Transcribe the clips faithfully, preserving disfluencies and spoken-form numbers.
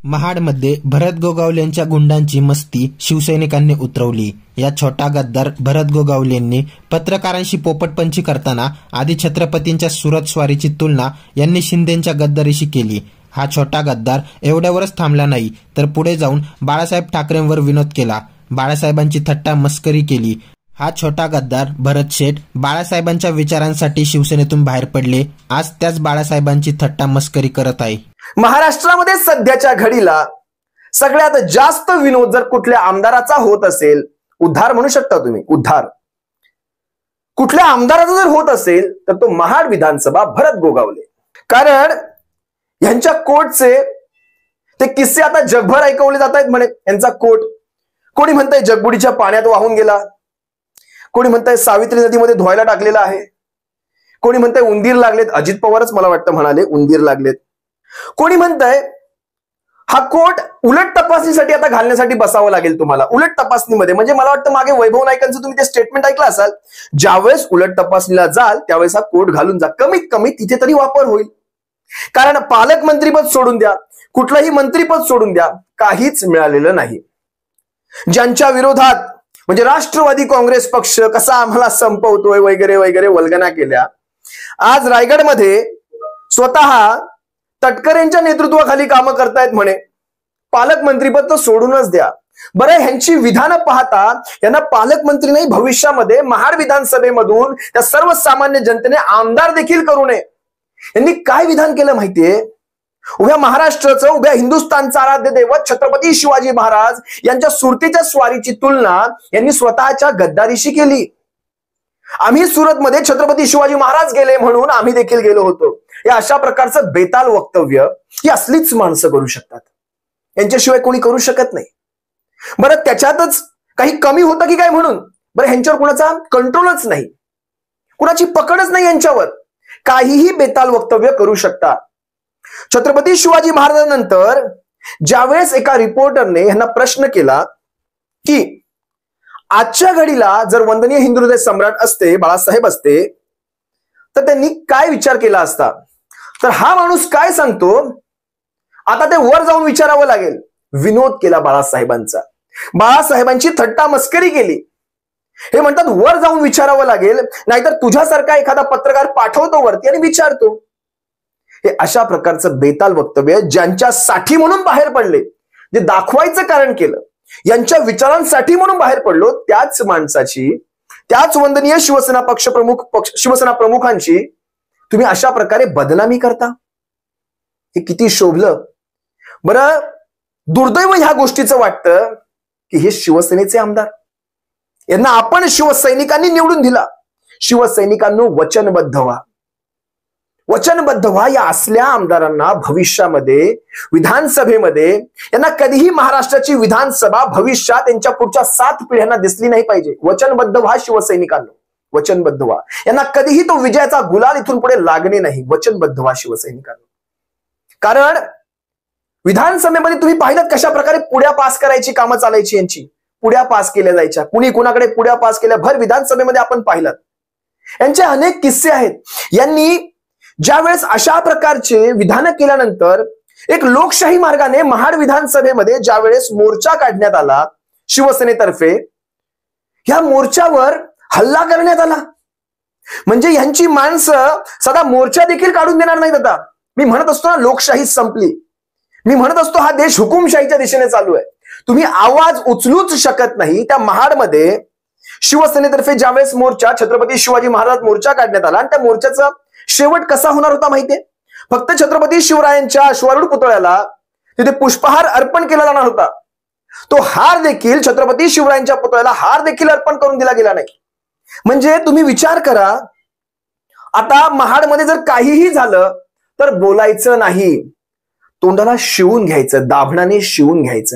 महाडमध्ये भरत गोगावलेंच्या गुंडांची मस्ती शिवसैनिकांनी उतरवली। या छोटा गद्दार भरत गोगावलेंनी पत्रकारांशी पोपटपंची करताना आधी छत्रपतींच्या सुरत स्वारीची तुलना यांनी शिंदेंच्या गद्दारीशी केली। हा छोटा गद्दार एवढ्यावरच थांबला नाही, तर पुढे जाऊन बाळासाहेब ठाकरेंवर विनोद केला, बाळासाहेबांची थट्टा मस्करी केली। हा छोटा गद्दार भरत शेठ बाळासाहेबांच्या विचारांसाठी शिवसेनेतून बाहेर पडले, आज त्याच बाळासाहेबांची थट्टा मस्करी करत आहे। महाराष्ट्रामध्ये सध्याच्या घडीला सगळ्यात जास्त विनोद जर कुठल्या आमदाराचा होत असेल, उद्धार म्हणू शकता तुम्ही, उद्धार कुठल्या आमदाराचा जर होत असेल तर तो महाड विधानसभा भरत गोगावले। कारण यांच्या कोटचे ते किस्से आता जगभर ऐकवले जात आहेत म्हणे। यांचा कोट कोणी म्हणतंय जगबुडीच्या पाण्यात वाहून गेला, कोणी म्हणतंय सावित्री नदीमध्ये धुवायला टाकलेला आहे, कोणी म्हणतंय उंदीर लागलेत, अजित पवारच मला वाटतं म्हणाले उंदीर लागलेत, कोणी म्हणतंय हा कोट उलट तपासणीसाठी आता घालण्यासाठी बसावं लागेल तुम्हाला। उलट तपासणीमध्ये म्हणजे मला वाटतं मागे वैभव नाईकांचं तुम्ही ते स्टेटमेंट ऐकलं असाल, ज्यावेळेस उलट तपासणीला जाल त्यावेळेस हा कोट घालून जा, कमीत कमी तिथे तरी वापर होईल। कारण पालकमंत्रीपद सोडून द्या, कुठलंही मंत्रीपद सोडून द्या, काहीच मिळालेलं नाही। ज्यांच्या विरोधात म्हणजे राष्ट्रवादी काँग्रेस पक्ष कसा आम्हाला संपवतोय वगैरे वगैरे वल्गना केल्या, आज रायगडमध्ये स्वतः तटकरेंच्या नेतृत्वाखाली कामं करतायत म्हणे। पालकमंत्रीपद तर सोडूनच द्या बरं, ह्यांची विधानं पाहता यांना पालकमंत्री नाही, भविष्यामध्ये महाड विधानसभेमधून त्या सर्वसामान्य जनतेने आमदार देखील करू नये। यांनी काय विधान केलं माहितीये? उभ्या महाराष्ट्राचं, उभ्या हिंदुस्थानचं आराध्य दैवत छत्रपती शिवाजी महाराज यांच्या सुरतेच्या स्वारीची तुलना यांनी स्वतःच्या गद्दारीशी केली। आम्ही सुरतमध्ये छत्रपती शिवाजी महाराज गेले म्हणून आम्ही देखील गेलो होतो, या अशा प्रकारचं बेताल वक्तव्य ही असलीच माणसं करू शकतात, यांच्याशिवाय कोणी करू शकत नाही। बरं, त्याच्यातच काही कमी होतं की काय म्हणून बरं, ह्यांच्यावर कुणाचा कंट्रोलच नाही, कुणाची पकडच नाही, यांच्यावर काहीही बेताल वक्तव्य करू शकता। छत्रपती शिवाजी महाराजांनंतर ज्यावेळेस एका रिपोर्टरने यांना प्रश्न केला की आजच्या घडीला जर वंदनीय हिंदू हृदय सम्राट असते, बाळासाहेब असते, तर त्यांनी काय विचार केला असता, तर हा माणूस काय सांगतो, आता ते वर जाऊन विचारावं लागेल। विनोद केला बाळासाहेबांचा, बाळासाहेबांची थट्टा मस्करी केली। हे म्हणतात वर जाऊन विचारावं लागेल, नाहीतर तुझ्यासारखा एखादा पत्रकार पाठवतो वरती आणि विचारतो। हे अशा प्रकारचं बेताल वक्तव्य ज्यांच्यासाठी म्हणून बाहेर पडले, जे दाखवायचं कारण केलं, यांच्या विचारांसाठी म्हणून बाहेर पडलो, त्याच माणसाची, त्याच वंदनीय शिवसेना पक्ष प्रमुख पक्ष शिवसेना प्रमुखांची तुम्ही अशा प्रकारे बदनामी करता, हे किती शोभलं बरं। दुर्दैव ह्या गोष्टीचं वाटतं की हे शिवसेनेचे आमदार, यांना आपण शिवसैनिकांनी निवडून दिला। शिवसैनिकांनो वचनबद्ध व्हा, वचनबद्ध व्हा। या असल्या आमदारांना भविष्यामध्ये विधानसभेमध्ये यांना कधीही महाराष्ट्राची विधानसभा भविष्यात त्यांच्या पुढच्या सात पिढ्यांना दिसली नाही पाहिजे। वचनबद्ध व्हा शिवसैनिकांनो, वचनबद्ध व्हा। यांना कधीही तो विजयाचा गुलाल इथून पुढे लागणे नाही, वचनबद्ध व्हा शिवसैनिकांनो। कारण विधानसभेमध्ये तुम्ही पाहिलं कशा प्रकारे पुढ्या पास करायची कामं चालायची यांची, पुढ्या पास केल्या जायच्या, कुणी कुणाकडे पुढ्या पास केल्या, भर विधानसभेमध्ये आपण पाहिलं यांचे अनेक किस्से आहेत। यांनी ज्यावेळेस अशा प्रकारचे विधान केल्यानंतर एक लोकशाही मार्गाने महाड विधानसभेमध्ये ज्यावेळेस मोर्चा काढण्यात आला शिवसेनेतर्फे, ह्या मोर्चावर हल्ला करण्यात आला। म्हणजे यांची माणसं सदा मोर्चा देखील काढून देणार नाहीत। आता मी म्हणत असतो ना, लोकशाही संपली, मी म्हणत असतो हा देश हुकुमशाहीच्या दिशेने चालू आहे, तुम्ही आवाज उचलूच शकत नाही। त्या महाडमध्ये शिवसेनेतर्फे ज्यावेळेस मोर्चा, छत्रपती शिवाजी महाराज मोर्चा काढण्यात आला, आणि त्या मोर्चाचा शेवट कसा होणार होता माहितीये? फक्त छत्रपती शिवरायांच्या अश्वारूढ पुतळ्याला तिथे पुष्पहार अर्पण केला जाणार होता, तो हार देखील छत्रपती शिवरायांच्या पुतळ्याला हार देखील अर्पण करून दिला गेला नाही। म्हणजे तुम्ही विचार करा, आता महाडमध्ये जर काहीही झालं तर बोलायचं नाही, तोंडाला शिवून घ्यायचं, दाभणाने शिवून घ्यायचं।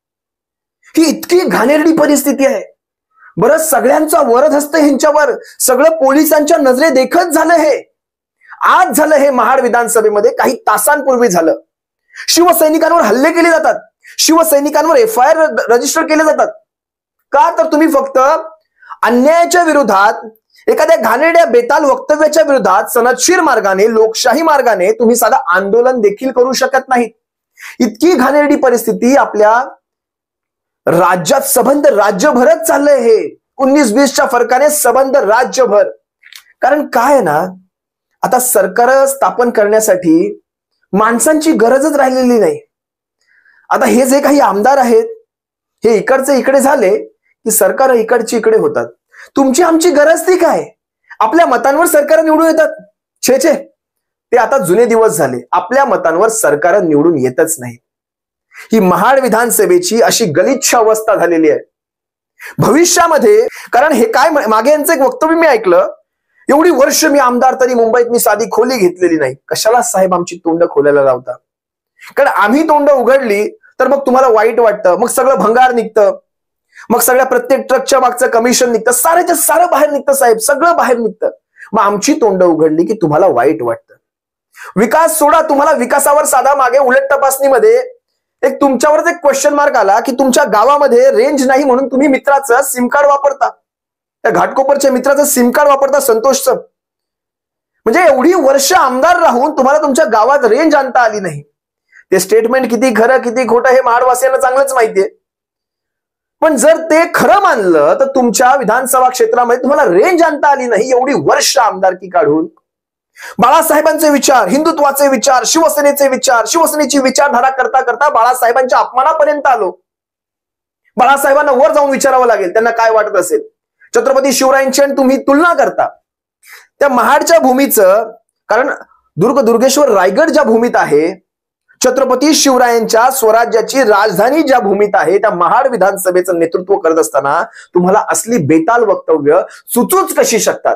ही इतकी घाणेरडी परिस्थिती आहे बरं। सगळ्यांचा वरद हस्त ह्यांच्यावर, सगळं पोलिसांच्या नजरे देखत झालं। हे आज झालं, हे महाड विधानसभेमध्ये काही तासांपूर्वी झालं। शिवसैनिकांवर हल्ले केले जातात, शिवसैनिकांवर एफ आय आर रजिस्टर केले जातात, का तर तुम्ही फक्त अन्यायाच्या विरोधात, एखाद्या घाणेरड्या बेताल वक्तव्याच्या विरोधात सनदशीर मार्गाने, लोकशाही मार्गाने तुम्ही साधा आंदोलन देखील करू शकत नाहीत। इतकी घाणेरडी परिस्थिती आपल्या राज्यात सबंध राज्यभरच चाललंय हे उन्नीस बीसच्या फरकाने सबंध राज्यभर. कारण काय ना, आता सरकार स्थापन करण्यासाठी माणसांची गरजच राहिलेली नाही. आता हे जे काही आमदार आहेत हे इकडचे इकडे झाले की सरकार इकडची इकडे होतात. तुमची आमची गरज ती काय? आपल्या मतांवर सरकार निवडून येतात. छे छे, ते आता जुने दिवस झाले. आपल्या मतांवर सरकार निवडून येतच नाही. ही महाड विधानसभेची अशी गलिच्छ अवस्था झालेली आहे भविष्यामध्ये. कारण हे काय, मागे यांचं एक वक्तव्य मी ऐकलं, एवढी वर्ष मी आमदार तरी मुंबईत मी साधी खोली घेतलेली नाही. कशाला साहेब आमची तोंड खोलायला लावता? कारण आम्ही तोंड उघडली तर मग तुम्हाला वाईट वाटतं, मग सगळं भंगार निघतं, मग सगळ्या प्रत्येक ट्रकच्या मागचं कमिशन निघतं, साऱ्याच्या सारं बाहेर निघतं साहेब, सगळं बाहेर निघतं. मग आमची तोंड उघडली की तुम्हाला वाईट वाटतं. विकास सोडा, तुम्हाला विकासावर साधा मागे उलट तपासणीमध्ये एक तुमच्यावरच एक क्वेश्चन मार्क आला की तुमच्या गावामध्ये रेंज नाही म्हणून तुम्ही मित्राचं सिम कार्ड वापरता, त्या घाटकोपरच्या मित्राचं सिम कार्ड वापरता, संतोषचं. म्हणजे एवढी वर्ष आमदार राहून तुम्हाला तुमच्या गावात रेंज आणता आली नाही. ते स्टेटमेंट किती खरं किती खोटं हे महाडवासियांना चांगलंच माहितीये. पण जर ते खरं मानलं तर तुमच्या विधानसभा क्षेत्रामध्ये तुम्हाला रेंज आणता आली नाही एवढी वर्ष आमदारकी काढून. बाळासाहेबांचे विचार, हिंदुत्वाचे विचार, शिवसेनेचे विचार, शिवसेनेची विचारधारा करता करता बाळासाहेबांच्या अपमानापर्यंत आलो. बाळासाहेबांना वर जाऊन विचारावं लागेल त्यांना काय वाटत असेल. छत्रपती शिवरायांची आणि तुम्ही तुलना करता त्या महाडच्या भूमीचं. कारण दुर्ग दुर्गेश्वर रायगड ज्या भूमीत आहे, छत्रपती शिवरायांच्या स्वराज्याची राजधानी ज्या भूमीत आहे, त्या महाड विधानसभेचं नेतृत्व करत असताना तुम्हाला असली बेताल वक्तव्य सुचूच कशी शकतात?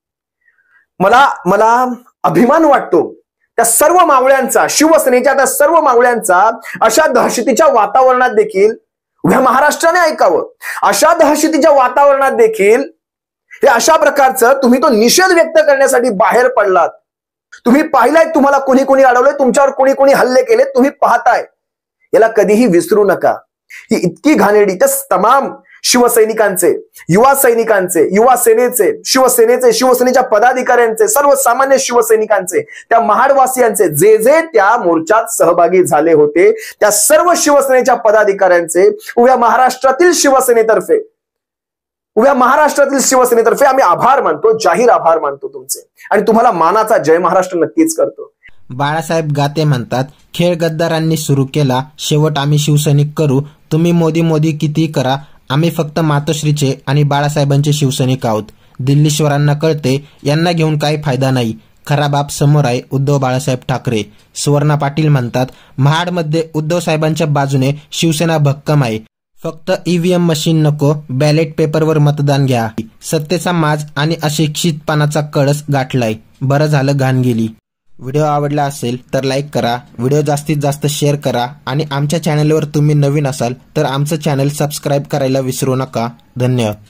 मला मला अभिमान वाटतो त्या सर्व मावळ्यांचा, शिवसेनेच्या त्या सर्व मावळ्यांचा. अशा दहशतीच्या वातावरणात देखील उभ्या महाराष्ट्राने ऐकावं. अशा दहशतीच्या वातावरणात देखील हे अशा प्रकारचं तुम्ही तो निषेध व्यक्त करण्यासाठी बाहेर पडलात. तुम्ही पाहिलाय तुम्हाला कोणी कोणी अडवलंय, तुमच्यावर कोणी कोणी हल्ले केले, तुम्ही पाहताय. याला कधीही विसरू नका. ही इतकी घाणेरडी त्या तमाम शिवसैनिकांचे, युवा सैनिकांचे, युवा सेनेचे, शिवसेनेचे, शिवसेनेच्या पदाधिकाऱ्यांचे, सर्वसामान्य शिवसैनिकांचे, त्या महाडवासियांचे, जे जे त्या मोर्चात सहभागी झाले होते त्या सर्व शिवसेनेच्या पदाधिकाऱ्यांचे उभ्या महाराष्ट्रातील शिवसेनेतर्फे उभ्या महाराष्ट्रातील शिवसेनेतर्फे आम्ही आभार मानतो, जाहीर आभार मानतो तुमचे. आणि तुम्हाला मानाचा जय महाराष्ट्र नक्कीच करतो. बाळासाहेब गाते म्हणतात, खेळ गद्दारांनी सुरू केला, शेवट आम्ही शिवसैनिक करू. तुम्ही मोदी मोदी किती करा, आम्ही फक्त मातोश्रीचे आणि बाळासाहेबांचे शिवसैनिक आहोत. दिल्लीश्वरांना कळते, यांना घेऊन काही फायदा नाही. खरा बाप समोर आहे, उद्धव बाळासाहेब ठाकरे. सुवर्णा पाटील म्हणतात, महाडमध्ये उद्धव साहेबांच्या बाजूने शिवसेना भक्कम आहे. फक्त ईव्हीएम मशीन नको, बॅलेट पेपरवर मतदान घ्या. सत्तेचा माज आणि अशिक्षितपणाचा कळस गाठलाय. बरं झालं घाण गेली. व्हिडिओ आवडला असेल तर लाईक करा, व्हिडिओ जास्तीत जास्त शेअर करा आणि आमच्या चॅनलवर तुम्ही नवीन असाल तर आमचं चॅनल सबस्क्राईब करायला विसरू नका. धन्यवाद.